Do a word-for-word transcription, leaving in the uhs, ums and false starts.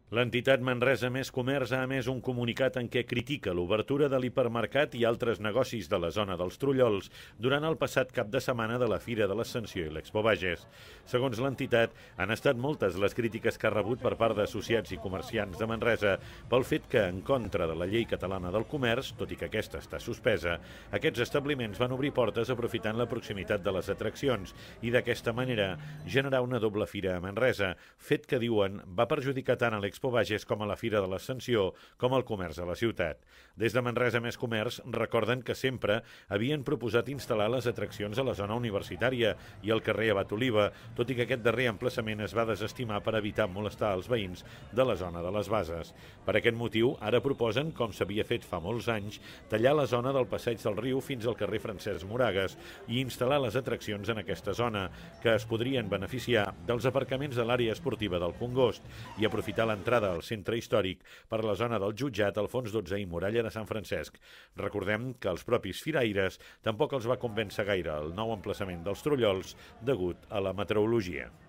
L'entitat Manresa Més Comerç ha emès un comunicat en què critica l'obertura de l'hipermercat i altres negocis de la zona dels Trullols durant el passat cap de setmana de la Fira de l'Ascensió i l'Expo Bages. Segons l'entitat, han estat moltes les crítiques que ha rebut per part d'associats i comerciants de Manresa pel fet que, en contra de la llei catalana del comerç, tot i que aquesta està suspesa, aquests establiments van obrir portes aprofitant la proximitat de les atraccions i d'aquesta manera generar una doble fira a Manresa, fet que, diuen, va perjudicar tant a l'Expo Bages com a la Fira de l'Ascensió, com al comerç a la ciutat. Des de Manresa Més Comerç recorden que sempre havien proposat instal·lar les atraccions a la zona universitària i al carrer Abat Oliva, tot i que aquest darrer emplaçament es va desestimar per evitar molestar els veïns de la zona de les Bases. Per aquest motiu, ara proposen, com s'havia fet fa molts anys, tallar la zona del Passeig del Riu fins al carrer Francesc Moragues i instal·lar les atraccions en aquesta zona, que es podrien beneficiar dels aparcaments de l'àrea esportiva del Congost i aprofitar l'entrada al centre històric per la zona del Jutjat, Alfons dotze i Muralla de Sant Francesc. Recordem que els propis firaires tampoc els va convèncer gaire el nou emplaçament dels Trullols degut a la meteorologia.